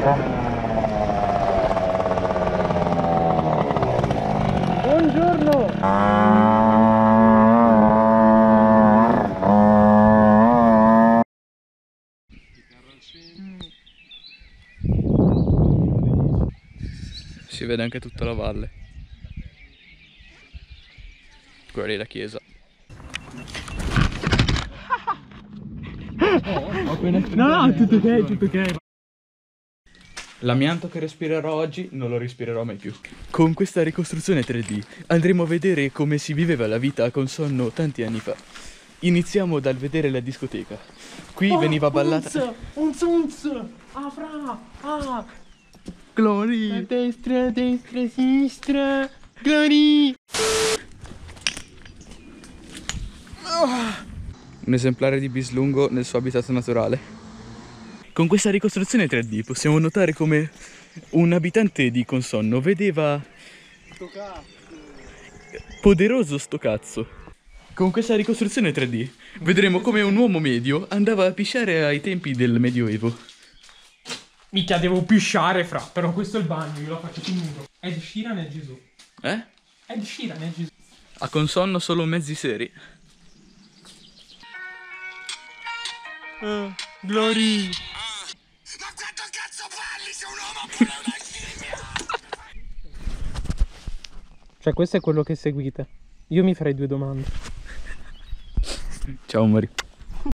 Si vede anche tutta la valle. Quella lì è la chiesa. No, tutto ok, tutto ok. L'amianto che respirerò oggi non lo respirerò mai più. Con questa ricostruzione 3D andremo a vedere come si viveva la vita a Consonno tanti anni fa. Iniziamo dal vedere la discoteca. Qui veniva ballata... Unz! Ah, fra! Ah! Glory! Destra, sinistra! Glory! Un esemplare di bislungo nel suo habitat naturale. Con questa ricostruzione 3D possiamo notare come un abitante di Consonno vedeva... Poderoso sto cazzo. Con questa ricostruzione 3D vedremo come un uomo medio andava a pisciare ai tempi del Medioevo. Mica devo pisciare, fra, però questo è il bagno, io lo faccio più nudo. Ed Sheeran è Gesù. Eh? Ed Sheeran è Gesù. A Consonno solo mezzi seri. Glory! Ma quanto cazzo parli se un uomo oppure una scimmia? Cioè, questo è quello che seguite. Io mi farei 2 domande. Ciao Mari.